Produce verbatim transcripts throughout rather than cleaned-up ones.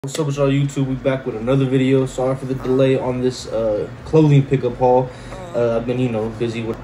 What's up with y'all YouTube? We back with another video. Sorry for the delay on this uh, clothing pickup haul. Uh, I've been, you know, busy with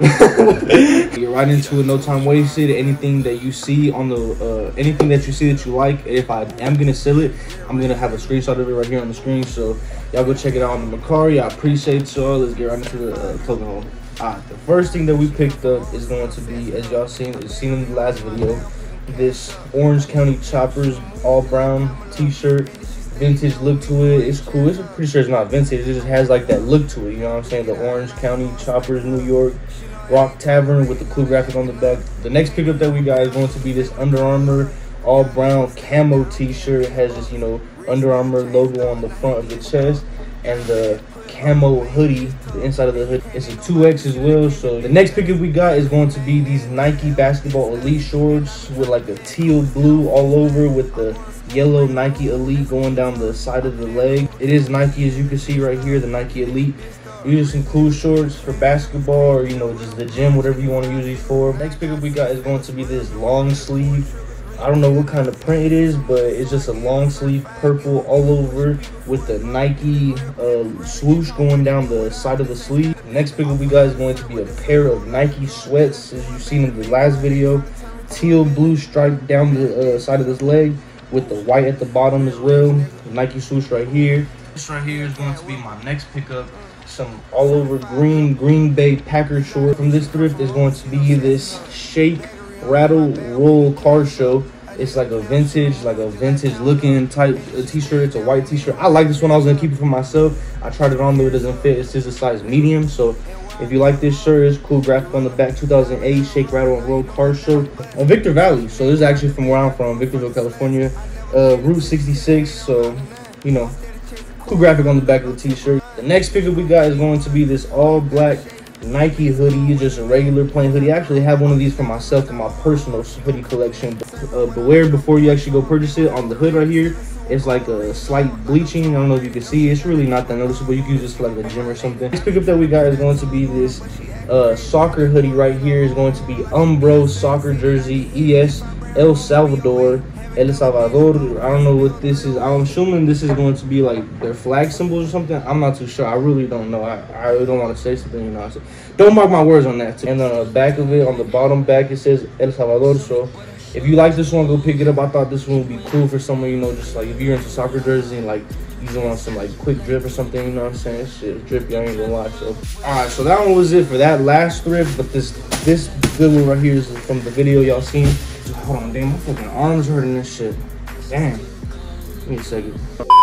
get right into it, no time wasted. Anything that you see on the, uh, anything that you see that you like, if I am gonna sell it, I'm gonna have a screenshot of it right here on the screen. So y'all go check it out on the Mercari. I appreciate y'all. Let's get right into the uh, clothing haul. Alright, the first thing that we picked up is going to be, as y'all seen, is seen in the last video, this Orange County Choppers all brown T-shirt. Vintage look to it. It's cool. It's pretty sure it's not vintage. It just has like that look to it. You know what I'm saying? The Orange County Choppers, New York Rock Tavern with the cool graphic on the back. The next pickup that we got is going to be this Under Armour all brown camo T-shirt. It has this, you know, Under Armour logo on the front of the chest and the camo hoodie, the inside of the hood. It's a two X as well. So the next pickup we got is going to be these Nike Basketball Elite shorts with like a teal blue all over with the yellow Nike Elite going down the side of the leg. It is Nike, as you can see right here, the Nike Elite. These are some cool shorts for basketball or, you know, just the gym, whatever you want to use these for. Next pickup we got is going to be this long sleeve. I don't know what kind of print it is, but it's just a long sleeve purple all over with the Nike uh, swoosh going down the side of the sleeve. The next pickup we got is going to be a pair of Nike sweats, as you've seen in the last video. Teal blue stripe down the uh, side of this leg with the white at the bottom as well. The Nike swoosh right here. This right here is going to be my next pickup. Some all over green Green Bay Packers short. From this thrift is going to be this Shake Rattle Roll Car Show. It's like a vintage, like a vintage looking type t-shirt. It's a white t-shirt. I like this one. I was gonna keep it for myself. I tried it on, but it doesn't fit. It's just a size medium. So if you like this shirt, it's cool graphic on the back. two thousand eight Shake Rattle Roll Car Show on Victor Valley. So this is actually from where I'm from, Victorville, California, uh, Route sixty-six. So, you know, cool graphic on the back of the t-shirt. The next pickup we got is going to be this all black Nike hoodie, just a regular plain hoodie. I actually have one of these for myself in my personal hoodie collection. Uh, beware before you actually go purchase it. On the hood right here, it's like a slight bleaching. I don't know if you can see. It's really not that noticeable. You can use this for like a gym or something. Next pickup that we got is going to be this uh, soccer hoodie right here. Is going to be Umbro soccer jersey, E S El Salvador. El Salvador, I don't know what this is. I'm assuming this is going to be like their flag symbols or something. I'm not too sure. I really don't know. I, I really don't want to say something, you know. So don't mark my words on that. And on the back of it, on the bottom back, it says El Salvador. So if you like this one, go pick it up. I thought this one would be cool for someone, you know, just like if you're into soccer jersey and like you just want some like quick drip or something, you know what I'm saying? This shit is drippy, I ain't gonna lie. So alright, so that one was it for that last thrift. But this this good one right here is from the video y'all seen. Hold on, damn, my fucking arms hurting this shit. Damn. Give me a second.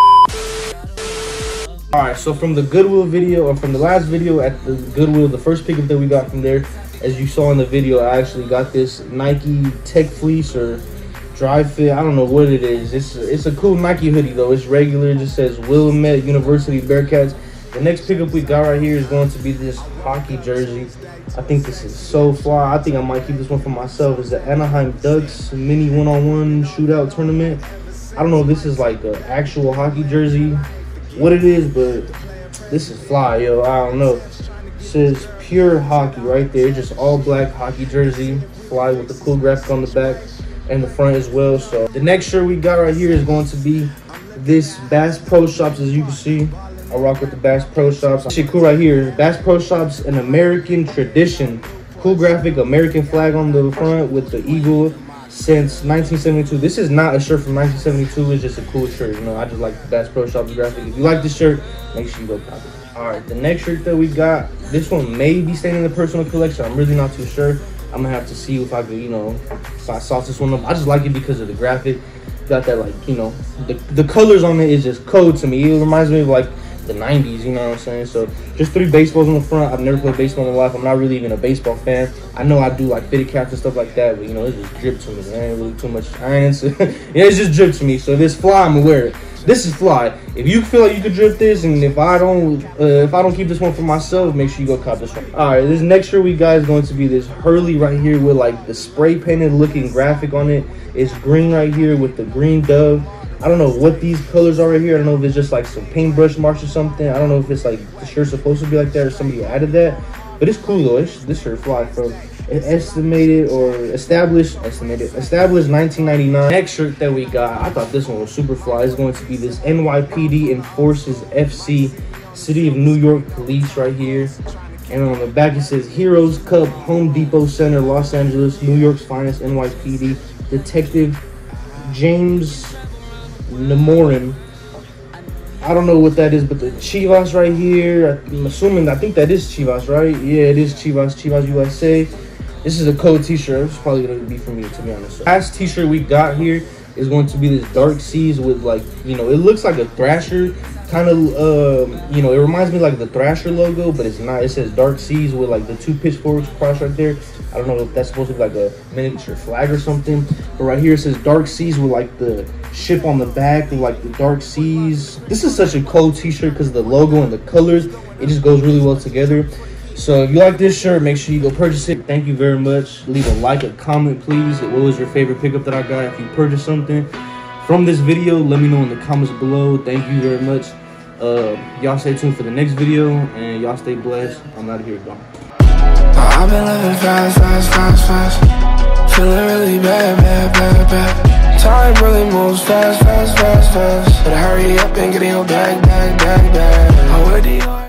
Alright, so from the Goodwill video, or from the last video at the Goodwill, the first pickup that we got from there, as you saw in the video, I actually got this Nike Tech Fleece or Dry Fit. I don't know what it is. It's, it's a cool Nike hoodie, though. It's regular. It just says Willamette University Bearcats. The next pickup we got right here is going to be this hockey jersey. I think this is so fly. I think I might keep this one for myself. It's the Anaheim Ducks mini one-on-one shootout tournament. I don't know if this is like an actual hockey jersey, what it is, but this is fly, yo. I don't know. It says Pure Hockey right there. Just all black hockey jersey. Fly with the cool graphic on the back and the front as well. So the next shirt we got right here is going to be this Bass Pro Shops, as you can see. I rock with the Bass Pro Shops. Shit cool right here. Bass Pro Shops, an American tradition. Cool graphic, American flag on the front with the eagle since nineteen seventy-two. This is not a shirt from nineteen seventy-two. It's just a cool shirt. You know, I just like the Bass Pro Shops graphic. If you like this shirt, make sure you go copy it. All right, the next shirt that we got, this one may be staying in the personal collection. I'm really not too sure. I'm gonna have to see if I could, you know, if I sauce this one up. I just like it because of the graphic. Got that, like, you know, the, the colors on it is just code to me. It reminds me of like the nineties, you know what I'm saying? So just three baseballs on the front. I've never played baseball in my life. I'm not really even a baseball fan. I know I do like fitted caps and stuff like that, but you know, it's just drip to me. It ain't really too much. I ain't yeah, it's just drip to me. So if it's fly, I'm gonna wear it. This is fly. If you feel like you could drip this, and if I don't, uh, if I don't keep this one for myself, make sure you go cop this one. All right, this next shirt we got is going to be this Hurley right here with like the spray painted looking graphic on it. It's green right here with the green dove. I don't know what these colors are right here. I don't know if it's just like some paintbrush marks or something. I don't know if it's like the shirt's supposed to be like that or somebody added that. But it's cool though. It's, this shirt fly from estimated or established, estimated, established nineteen ninety-nine. Next shirt that we got, I thought this one was super fly. It's going to be this N Y P D Enforces F C City of New York Police right here. And on the back it says Heroes Cup, Home Depot Center, Los Angeles, New York's finest N Y P D Detective James Namorin. I don't know what that is, but the Chivas right here, I'm assuming, I think that is Chivas, right? Yeah, it is Chivas, Chivas U S A. This is a code t-shirt. It's probably going to be for me, to be honest. So, last t-shirt we got here is going to be this Dark Seas with, like, you know, it looks like a Thrasher. Kind of, um, you know, it reminds me like the Thrasher logo, but it's not. It says Dark Seas with like the two pitchforks across right there. I don't know if that's supposed to be like a miniature flag or something. But right here it says Dark Seas with like the ship on the back, with like the Dark Seas. This is such a cool t-shirt because the logo and the colors, it just goes really well together. So if you like this shirt, make sure you go purchase it. Thank you very much. Leave a like, a comment, please. What was your favorite pickup that I got? If you purchased something from this video, let me know in the comments below. Thank you very much. Uh, y'all stay tuned for the next video, and y'all stay blessed. I'm out of here, gone. I've been living fast, fast, fast, fast. Feeling really bad, bad, bad, bad. Time really moves fast, fast, fast, fast. Better hurry up and get in your bag, bag, bag, bag. I would